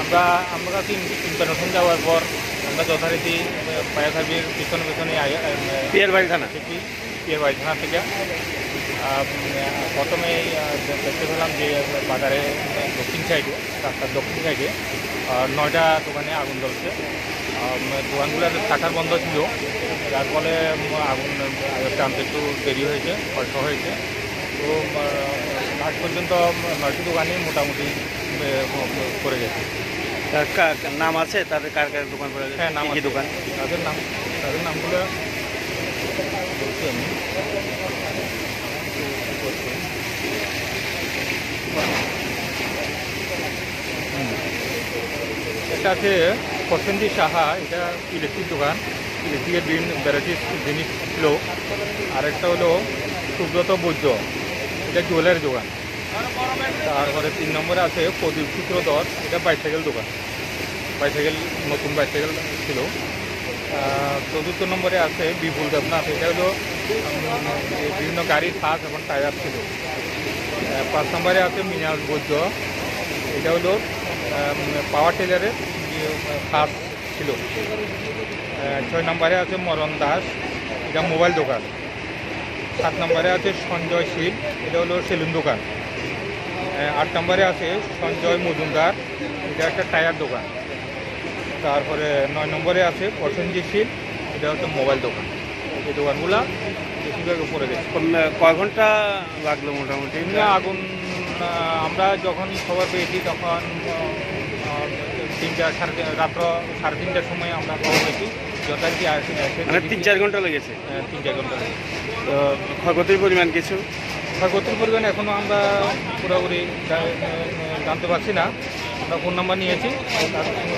আমরা ইনফরমেশন যাওয়ার পর আমরা যথারীতি ফায়ার সার্ভিসের পিছনে পিয়ারবাড়ি থানা থেকে প্রথমে দেখতে পেলাম যে বাজারে দক্ষিণ সাইডে রাস্তার দক্ষিণ সাইডে 9টা দোকানে আগুন জ্বলছে। দোকানগুলোর শাটার বন্ধ ছিল, যার ফলে আগুন টানতে একটু দেরি হয়েছে, কষ্ট হয়েছে। তো আজ পর্যন্ত 9টি দোকানে মোটামুটি করে গেছে। নাম আছে তাদের কার কার দোকান পড়ে গেছে? হ্যাঁ, নাম কি দোকান? তাদের নামগুলো বলছি আমি। এটা আছে প্রসেনজিৎ সাহা, এটা ইলেকট্রিক দোকান, ইলেকট্রিকের বিভিন্ন ভ্যারাইটিস জিনিস ছিল। আরেকটা হলো সুব্রত বৈদ্য, এটা জুয়েলারি দোকান। তারপরে 3 নম্বরে আছে প্রদীপ সূত্রধর, এটা বাইসাইকেল দোকান, নতুন বাইসাইকেল ছিল। 4র্থ নম্বরে আছে বিপুল দেবনাথ, এটা হলো বিভিন্ন গাড়ির পার্টস এবং টায়ার ছিল। 5 নম্বরে আছে মৃণাল বৈদ্য, এটা হলো পাওয়ার টেলারের পার্টস ছিল। 6 নম্বরে আছে মরণ দাস, এটা মোবাইল দোকান। 7 নম্বরে আছে সঞ্জয় শীল, এটা হলো সেলুন দোকান। 8 নম্বরে আছে সঞ্জয় মজুমদার, এটা একটা টায়ার দোকান। তারপরে 9 নম্বরে আছে প্রসেনজিৎ শীল, এটা হচ্ছে মোবাইল দোকান। এই দোকানগুলা বেশিরভাগ পড়ে গেছে। কয় ঘন্টা লাগলো মোটামুটি আগুন? আমরা যখন খবর পেয়েছি তখন রাত্র 3:30টার সময় আমরা খবর পেয়েছি। যথারীতি মানে 3-4 ঘন্টা লেগেছে? 3-4 ঘন্টা। তো ক্ষয়ক্ষতির পরিমাণ কিছু? ক্ষয়ক্ষতির পরিমাণ এখনও আমরা পুরোপুরি জানতে পারছি না। আমরা ফোন নাম্বার নিয়েছি, তার